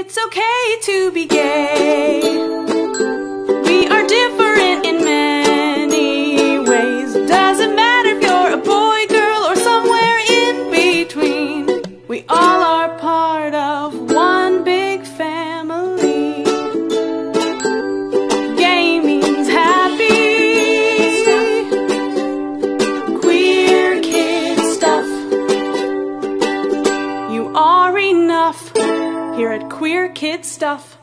It's okay to be gay. We are different in many ways. Doesn't matter if you're a boy, girl, or somewhere in between. We all are part of one big family. Gay means happy. Queer kid stuff. You are enough here at Queer Kid Stuff.